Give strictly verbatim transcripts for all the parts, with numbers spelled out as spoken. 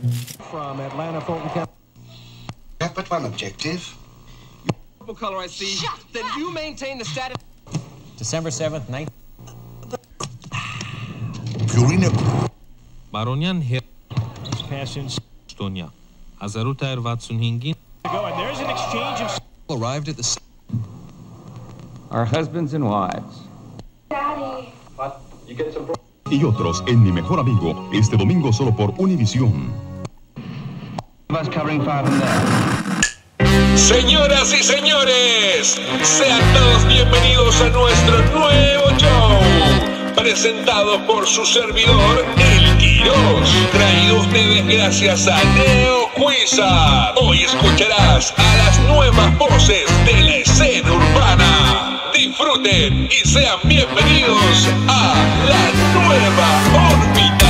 From Atlanta, Fulton County. I have but one objective. Purple color I see. Shut then up. you maintain the status. December seventh, nineteen. Purina. Baronian Hill. This pass in. Estonia. հազար ութ հարյուր վաթսունհինգին. Go, and there's an exchange of. Arrived at the. Our husbands and wives. Daddy. What? You get some. Y otros en Mi Mejor Amigo, este domingo solo por Univisión. Señoras y señores, sean todos bienvenidos a nuestro nuevo show, presentado por su servidor, El Quirós, traído a ustedes gracias a Neo Quizar. Hoy escucharás a las nuevas voces de la escena urbana. Disfruten y sean bienvenidos a la nueva órbita.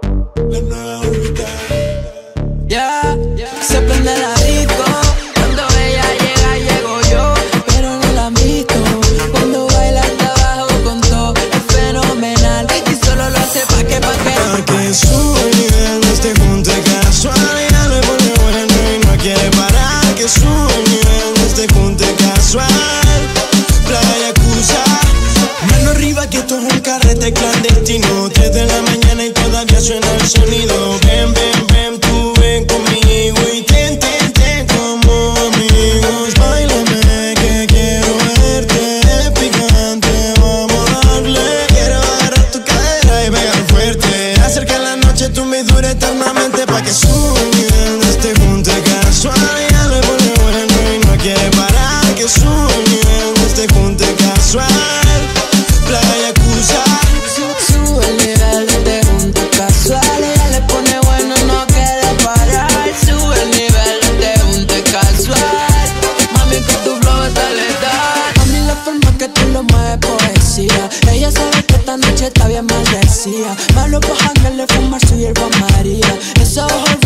Se prende la disco cuando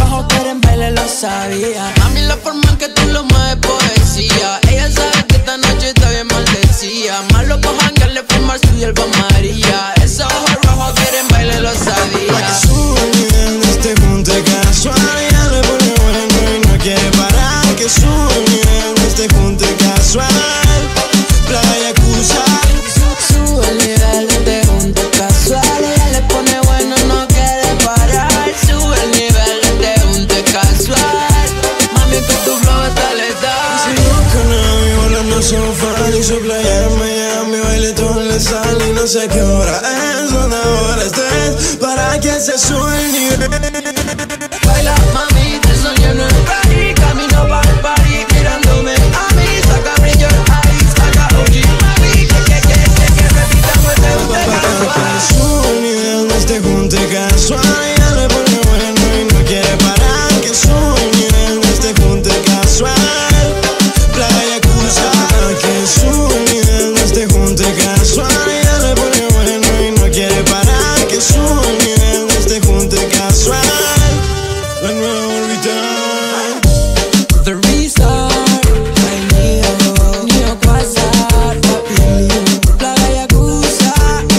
ojos quieren baile, lo sabía. Mami, la forma en que tú lo mueves, poesía. Ella sabe que esta noche está bien maldecida. Malo pa' janguearle, fumar su hierba María. Esos ojos rojos quieren baile, lo sabía. Pa' que sube el nivel de este junte casual. Ya le pone bueno y no quiere parar. Que sube el nivel de este junte casual. Playa Cusa. Sube el nivel de este junte casual. Ella le pone bueno, no quiere parar. Sube el nivel de este junte casual. Mami, que tu flow está letal. Sigo con Ami volando sofá. Y su playa en Miami, baile todo le sale. Y no sé qué hora es, dónde ahora estés. Para que se sube el nivel. Baila, mami, te soñé en el party. Camino pa' el party, mirándome a mí. Saca brillo ahí, saca O G. Mami, que, que, que, que, que repitamos este junte casual. Sube el nivel de este junte casual. Ya le pone bueno y no quiere parar. Que sube el nivel de este junte casual. Playa Cusa. Que sube el nivel de este junte casual. Ya le pone bueno y no quiere parar. Que sube el nivel de este junte casual. La nueva orbital. The reason I need Neo Quasar, papi mío, Playa Yakuza.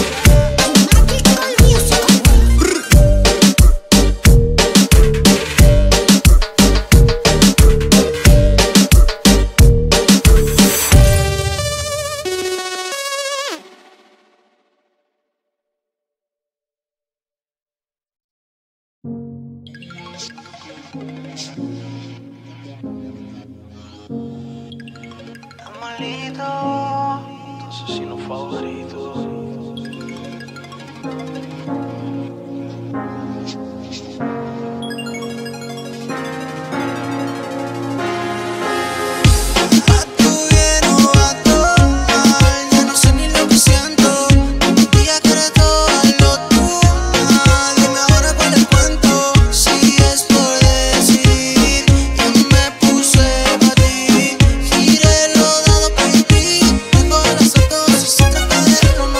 Amalito, tu asesino favorito. No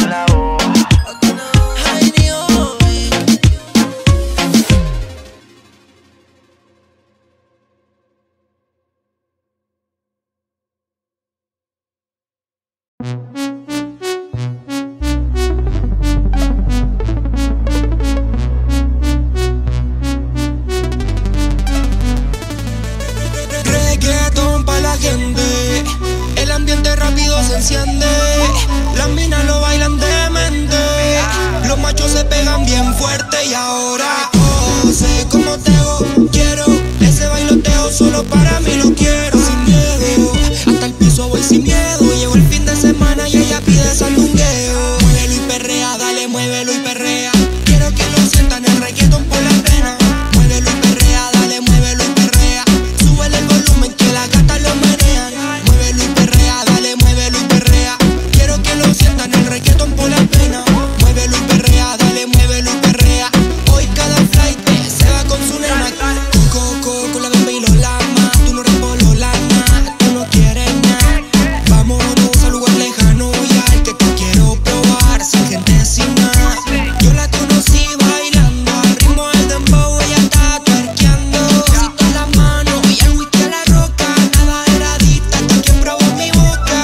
Reggaetón pa' la gente, el ambiente rápido se enciende, las minas lo bailan demente, los machos se pegan bien fuerte y ahora oh, sé cómo te hago, quiero ese bailoteo solo para mí lo quiero, sin miedo, hasta el piso voy sin miedo, llegó el fin de semana y ella pide sandungueo, muévelo y perrea, dale muévelo y perrea, quiero que lo sientan el reggaetón por la pena, muévelo y perrea, dale muévelo y perrea, súbele el volumen que la gata lo menean, muévelo y perrea, dale muévelo y perrea, quiero que lo sientan el reggaetón por la pena, muévelo y perrea, dale muévelo y perrea, hoy cada flight se va con su nena, coco con la bebé y los lamas, tú no repolo lana, tú no quieres nada, vámonos a lugar lejano y al que te quiero probar, sin gente sin nada, yo la conocí bailando al ritmo del dembow, ella está twerkeando, si con las manos y el whisky a la roca, nada era adicta hasta quien probó mi boca,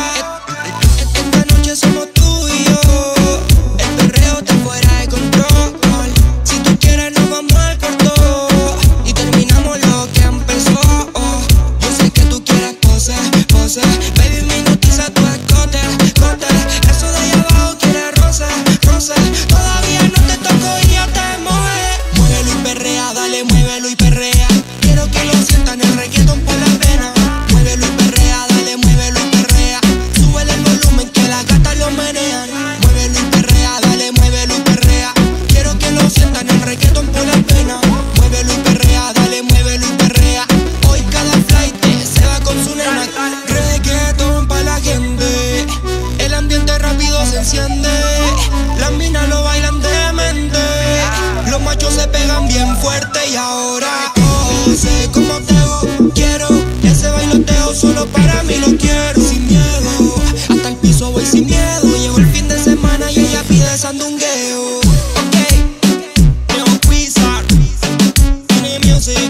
esta noche somos tú y yo, el perreo está fuera de control, si tú quieres nos vamos al cuarto y terminamos lo que empezó, yo sé que tú quieres pose, pose, baby me hipnotiza tu escote, cote, eso de allá abajo quiere roce, roce, todavía no te toco y ya te mueve, muévelo y perrea, dale muévelo y perrea, quiero que lo sientan el reggaetón por la pena, muévelo y perrea, dale muévelo y perrea, súbele el volumen que la gata lo menean, muévelo y perrea, dale muévelo y perrea, quiero que lo sientan el reggaetón por la pena, muévelo y perrea, dale muévelo y perrea, hoy cada flight se va con su nena, reggaetón pa' la gente, el ambiente rápido se enciende, las minas lo bailan demente, los machos se pegan bien fuerte y ahora oh, sé cómo te hago, quiero ese bailoteo solo para mí lo quiero, sin miedo, hasta el piso voy sin miedo, llegó el fin de semana y ella pide sandungueo, ok, Neo Wizard, Money Music,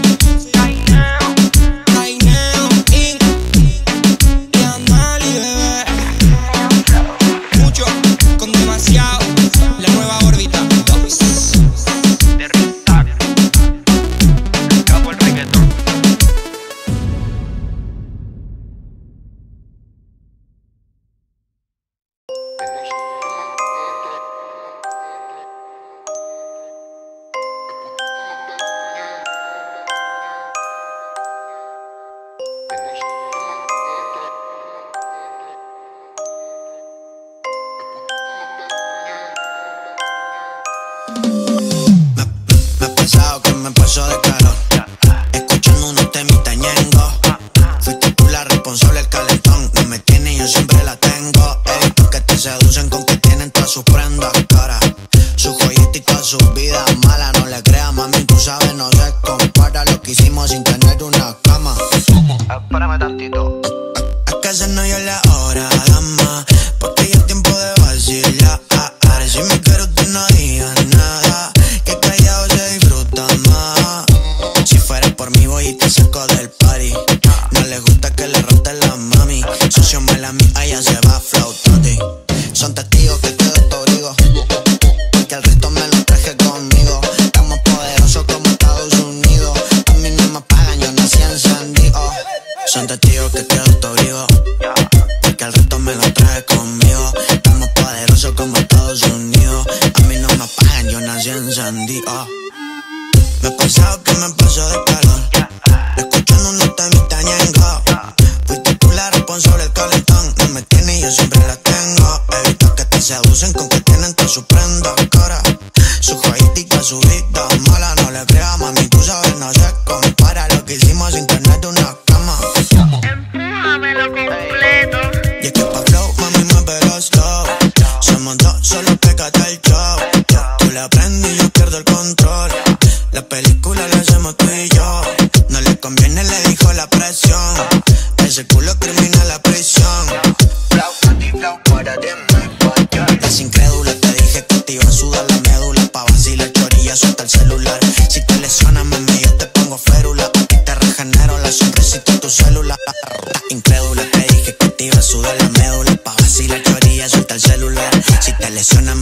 Kaineo, Inc, y Anali, bebé, mucho, con demasiado, la nueva órbita, dos. Me he pasado que me paso de calor, escuchando unos temitas ñengo, fuiste tú la responsable del calentón, no me tiene yo siempre la tengo, he visto que te seducen con que tienen todas sus prendas cara, su joyita y todas sus vidas malas, no le creas mami, tú sabes no se compara lo que hicimos sin tener una cama, espérame tantito, es que se no dio la hora, dama, porque ya es tiempo de vacilar, si me quiero tú no digas nada, que callado se disfruta más, si fuera por mí voy y te saco del party, no le gusta que le rote la mami, socio mala mía, ella se va a flautate, son testigos que quedo torigo, porque el resto me lo traje conmigo, estamos poderosos como Estados Unidos, a mí no me pagan, yo nací en San Diego, son testigos que quedo torigo, porque el resto me lo traje conmigo, estamos poderosos como Estados Unidos, a mí no me pagan, yo nací en San Diego. Me he pasado que me paso de calor, escuchando unos temitas ñengo, fuiste tú la responsable del calentón, no me tiene y yo siempre la tengo, he visto que te seducen con que tienen todas sus prendas cara, su joyita, su vida mala, no le creas mami, tú sabes no se compara lo que hicimos sin tener una cama, empújamelo completo, y es que pa' flow mami muévelo slow, somos dos, solo pégate el show, tú le aprendes y yo pierdo el control, la película la hacemos tú y yo, no le conviene, le dijo la presión, ese culo criminal la prisión, flow, flow, para ti, las incrédulas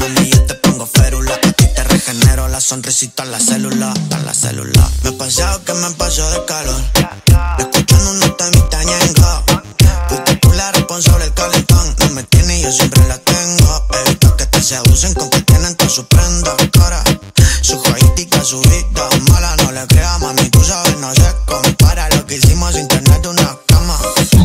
mami, yo te pongo férula. A ti te regenero la sonrisita en la célula, en la célula. Me he pasado que me paso de calor, escuchando unos temitas ñengo. Fuiste tú la responsable del calentón. No me tienes y yo siempre la tengo. Evito que te seducen con que tienen todas sus prendas, cara. Su joyítica, su vida mala, no le creas, mami, tú sabes, no se compara lo que hicimos sin tener de una cama.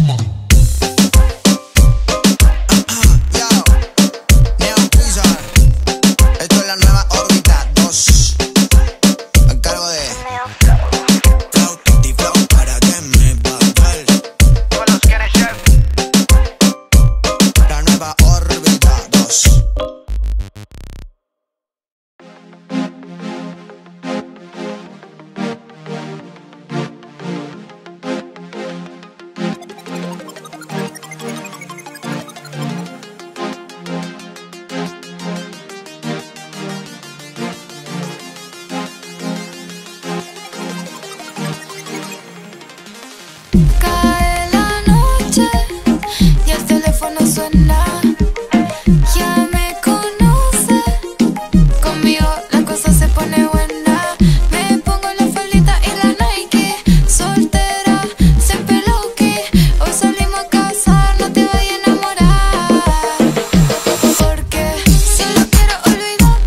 Cae la noche y el teléfono suena. Ya me conoce, conmigo la cosa se pone buena. Me pongo la faldita y la Nike, soltera, siempre low-key. Hoy salimos a cazar, no te vayas a enamorar, porque solo quiero olvidar.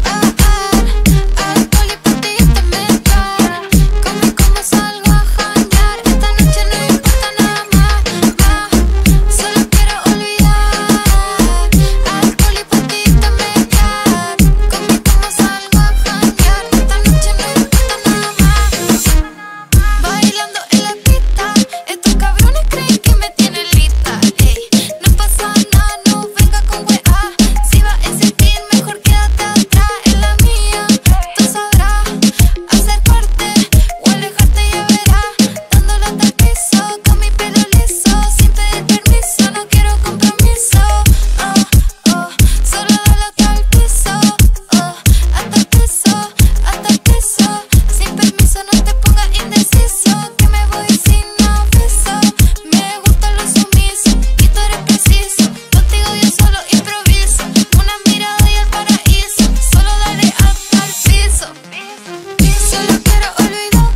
Alcohol y pastillas mental, conmigo como salgo a janguear. Esta noche no importa nada más, más. Solo quiero olvidar. Alcohol y pastillas mental, conmigo como salgo a janguear. Esta noche no importa nada más. Bailando en la pista, estos cabrones creen que me tienen lista. Ey, no pasa nada, no venga con weá. Si vas a insistir, mejor quédate atrás. En la mía, tú sabrás acercarte o alejarte, ya verás. Dándole hasta el piso, con mi pelo liso, sin pedir permiso, no quiero compromiso. Oh, oh, solo dale hasta el piso. Oh, hasta el piso, hasta el piso. Sin permiso, no te pongas indeciso, que me voy sin aviso. Me gustan los sumisos y tú eres preciso. Contigo yo solo improviso, una mirada y el paraíso. Solo dale hasta el piso. Solo quiero olvidar.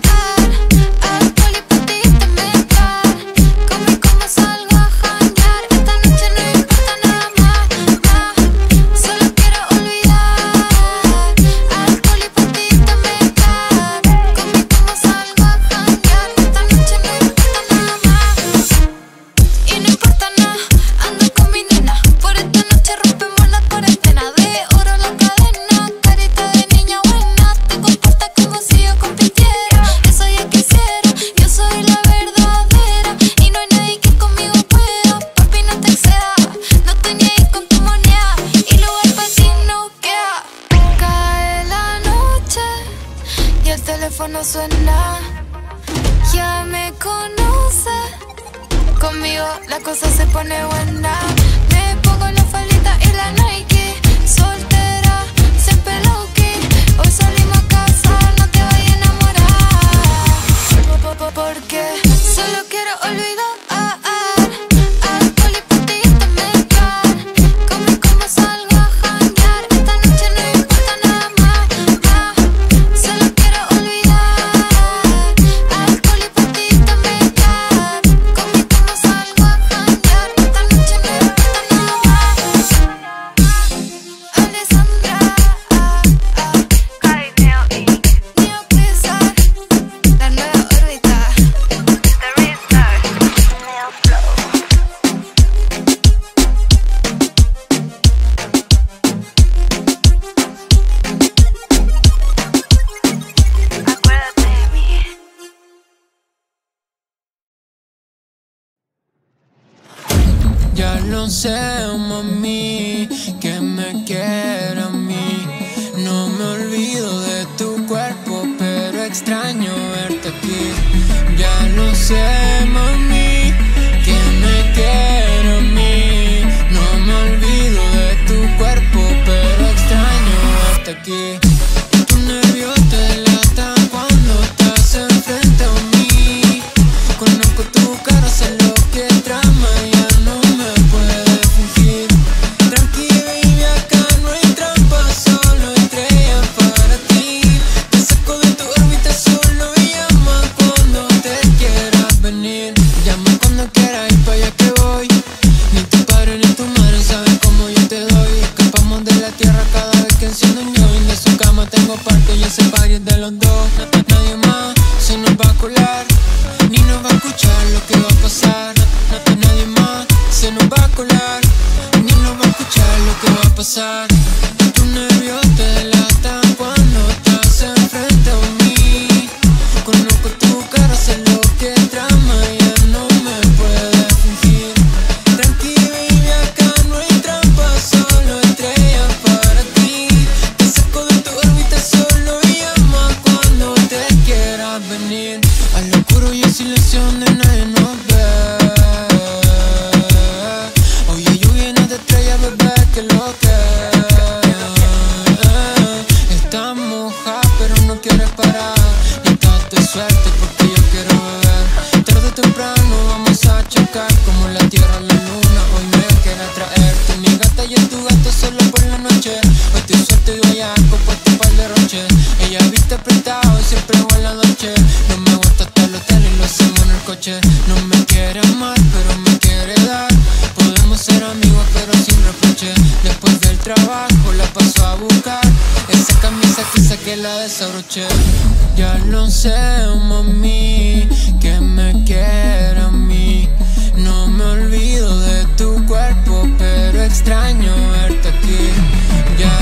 Alcohol y pastillas mental, conmigo como salgo a janguear. Esta noche no importa nada más, más. Solo quiero olvidar. Alcohol y pastillas mental, conmigo como salgo a janguear. Esta noche no importa nada más. Y no importa nada, ando con mi nena. Por esta noche rompemos la cuarentena. De oro la cadena, carita de niña buena. Te comportas como si yo compitiera. Eso ya quisiera, yo soy la verdadera. Y no hay nadie que conmigo pueda. Papi, no te excedas, no te niegues con tu moneda. Y lugar para ti no queda. Cae la noche y el teléfono suena. Ya me conoce, conmigo la cosa se pone buena. Me pongo la faldita y la Nike, soltera, siempre low-key. Hoy salimos a cazar, no te vayas a enamorar, porque solo quiero olvidar. Alcohol y pastillas mental, conmigo como salgo a janguear. Esta noche no importa nada más, más. Solo quiero olvidar. Alcohol y pastillas mental, conmigo como salgo a janguear. Esta noche no importa nada más. Alessandra, Carineo y Neo Pizar, la nueva órbita, The Restart, Neo Flow. Acuérdate de mí. Ya lo sé, mami, que me quiere a mí. No me olvido de tu cuerpo, pero extraño verte aquí. Ya lo sé, mami, que me quiere a mí. No me olvido de tu cuerpo, pero extraño verte aquí. Tus nervios te delatan cuando estás enfrente a mí. Conozco tu cara, sé lo que trama, ya no me puedes fingir. Tranqui, baby, acá no hay trama. siendo un yo, y de su cama tengo parte y ese party es de los dos. Nadie más se nos va a colar, ni nos va a escuchar lo que va a pasar. Nadie más se nos va a colar, ni nos va a escuchar lo que va a pasar. Tus nervios te delatan cuando estás enfrente a mí. Conozco tu cara, sé lo que trama, ya no me puedes fingir. Tranqui, baby, acá no hay trampa, solo estrellas para ti. Te saco de tu órbita, solo llama cuando te quieras venir. Al oscuro y en silencio donde nadie nos ve. Oye, lluvia de estrellas, bebé, que lo que está moja, pero no quieres parar. Y estás de suerte porque yo quiero beber. Tarde o temprano vamos a chocar como la tierra y la luna. Hoy me quiere traerte mi gata y es tu gato solo por la noche. Hoy te suelto y voy a puesto un par de roches. Ella viste apretado y siempre huele a noche. No me gusta hasta el hotel y lo hacemos en el coche. No me quiere amar pero me quiere dar. Podemos ser amigos pero sin reproche. Después del trabajo la paso a buscar. Esa camisa que saqué la desabroché. Ya lo sé, mami, que me quiere a mí. No me olvido de tu cuerpo, pero extraño verte aquí. Ya